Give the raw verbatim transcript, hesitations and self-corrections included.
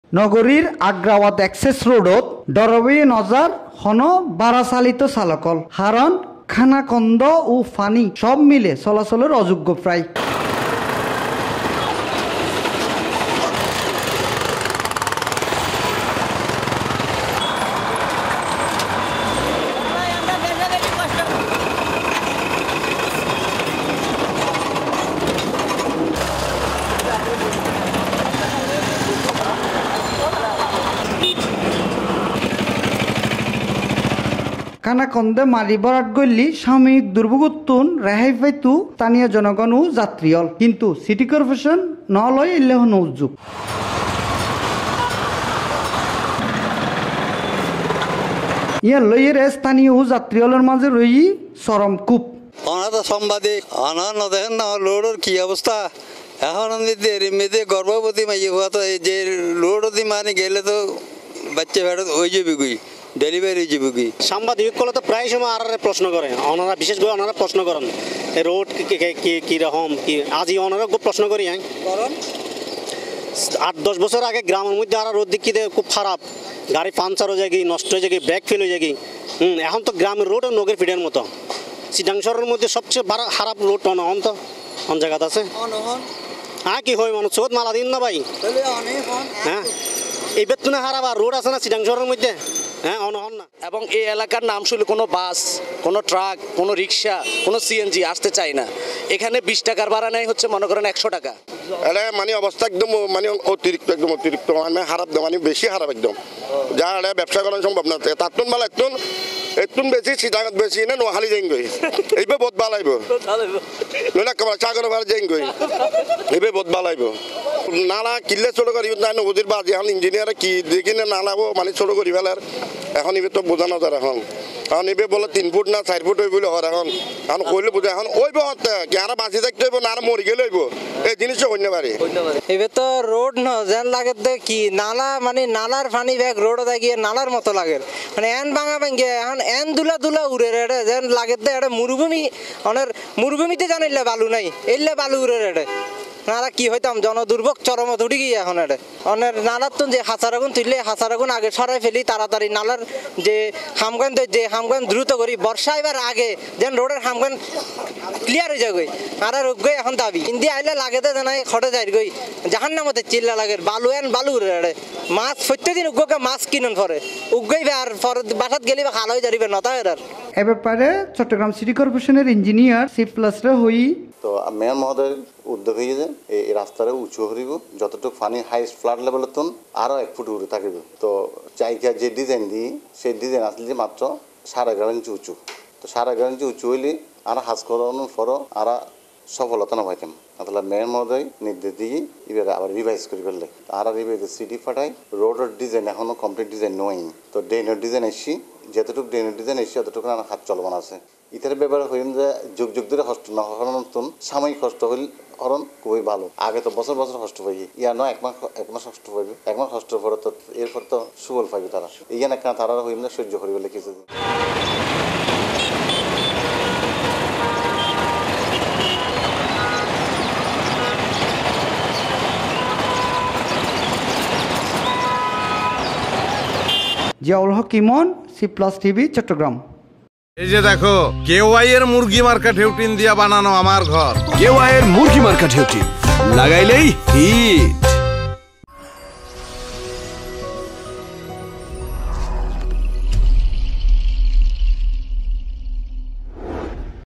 নগরীর আগ্রাওয়াত এক্সেস রোডত ডরবি নজার হন বারা চালিত চালকল হারণ খানাকন্দ ও ফানি সব মিলে চলাচলের অযোগ্য প্রায়। খানাকন্দে মারি বরাট গল্লি সাময়িক দুর্ভোগতুন রেহাই পাইতু স্থানীয় জনগণ ও যাত্রীল, কিন্তু সিটি কর্পোরেশন নলয় এলেহ নৌযোগ। ইয়ার লইয়ের স্থানীয় ও যাত্রীলের মাঝে রই চরম কূপ। অনাথ সাংবাদিক অনাথ দেখেন না লোডের কি অবস্থা এখন মেয়েদের গর্ভবতী মাইয়ে হওয়া তো যে লোড মানে গেলে তো বাচ্চা ফেরত হয়ে যাবে গুই ডেলিভারি যাবে কি। সাংবাদিক করলে তো প্রায় সময় আর প্রশ্ন করে ওনারা, বিশেষ করে ওনারা প্রশ্ন করেন রোড কীরকম কি আজই ওনারা খুব প্রশ্ন করি হ্যাঁ আট দশ বছর আগে গ্রামের মধ্যে আর রোড দিক দিয়ে খুব খারাপ, গাড়ি পাঞ্চার হয়ে যায়, নষ্ট হয়ে যায়, ব্রেক ফেল হয়ে যায়। হুম এখন তো গ্রামের রোড নগের ফিডের মতো। চিটাং শহরের মধ্যে সবচেয়ে খারাপ রোড অন তো অন জায়গাতে আছে। হ্যাঁ কি হয় মানুষ চোখ মালা দিন না ভাই হ্যাঁ এই বেতনে খারাপ আর রোড আছে না চিটাং শহরের মধ্যে হ্যাঁ অনহন না। এবং এই এলাকার নাম শুনলে কোনো বাস, কোনো ট্রাক, কোনো রিক্সা, কোনো সিএনজি আসতে চায় না। এখানে বিশ টাকার ভাড়া নেয় হচ্ছে মনে করেন একশো টাকা। এটা মানে অবস্থা একদম মানে অতিরিক্ত একদম অতিরিক্ত মানে খারাপ মানে বেশি খারাপ একদম, যা এটা ব্যবসা করা সম্ভব না। তাতুন মাল একটুন একটুন বেশি চিটাঙত বেশি না নোহালি যাইন গই এইবার বহুত ভাল আইব না কমা চাগর ভাড়া যাইন গই এইবার বহুত ভাল আইব। নালা কিল্লে ছোট করি না নদীর বাজি এখন ইঞ্জিনিয়ার কি দেখি না নালাবো মানে ছোট করি ফেলার এখন এবার তো বোঝানো যার এখন এখন এবার বলে তিন ফুট না চার ফুট হইব হর এখন এখন কইলে বোঝা এখন ওইব কি আর বাঁচি থাকতে হইব না আর মরি গেলে হইব এই জিনিসটা হইতে পারে। এবার তো রোড ন যেন লাগে কি নালা মানে নালার পানি ব্যাগ রোড গিয়ে নালার মতো লাগে মানে এন ভাঙা ভাঙে এখন এন দুলা দুলা উড়ে রেড়ে যেন লাগে এটা মরুভূমি অনেক মরুভূমিতে জানিলে বালু নাই এলে বালু উড়ে রেড়ে নালা কি হইতাম জনদুর্ভোগ চরমত উঠে গিয়ে এখন এটা অনেক নালার তো যে হাসার আগুন তুললে হাসার আগুন আগে সরাই ফেলি তাড়াতাড়ি নালার যে হামগান যে হামগান দ্রুত করি বর্ষা এবার আগে যেন রোডের হামগান ক্লিয়ার হয়ে যাবে আর আর গই এখন দাবি হিন্দি আইলে লাগে তো জানাই খটে যাই গই জাহান নামতে চিল্লা লাগে বালু এন বালু রে মাছ প্রত্যেকদিন উগ্গকে মাছ কিনুন পরে উগ্গই আর পরে বাসাত গেলি বা খাল হয়ে যাবে নতা এর এ ব্যাপারে চট্টগ্রাম সিটি কর্পোরেশনের ইঞ্জিনিয়ার চিফ প্লাসরা হই তো মেয়র মহোদয় উদ্যোগ হয়ে যে এই রাস্তারে উঁচু হরিব যতটুকু পানি হাইস্ট ফ্লাড লেভেলের তুন আরও এক ফুট উড়ে থাকিব। তো চাইকা যে ডিজাইন দিই সেই ডিজাইন আসলে যে মাত্র সাড়ে এগারো ইঞ্চি উঁচু, তো সাড়ে এগারো ইঞ্চি উঁচু হইলে আর হাজ করানোর পরও আর সফলতা না পাইতাম। তাহলে মেয়র মহোদয় নির্দেশ দিয়ে এবার আবার রিভাইজ করে ফেললে আর রিভাইজে সিটি ফাটাই রোডের ডিজাইন এখনও কমপ্লিট ডিজাইন নয়। তো ড্রেনের ডিজাইন এসছি যতটুকু ড্রেনের ডিজাইন এসছি ততটুকু আমার হাত চলমান আছে। ইতার ব্যাপারে হইম যে যুগ যুগ ধরে কষ্ট না হরণ সাময়িক কষ্ট হইল হরণ খুবই ভালো। আগে তো বছর বছর কষ্ট পাই ইয়া নয় এক মাস এক মাস কষ্ট পাইবে, এক মাস কষ্ট পরে তো এরপর তো সুফল পাইবে তারা। ইয়া কেন তারা হইম না সহ্য করি বলে কিছু Ziaul Haque Emon, C plus TV, Chittagong. এই যে দেখো কেওয়াই এর মুরগি মার্কা ঢেউটিন দিয়া বানানো আমার ঘর। কেওয়াই এর মুরগি মার্কা ঢেউটিন লাগাইলেই হিট।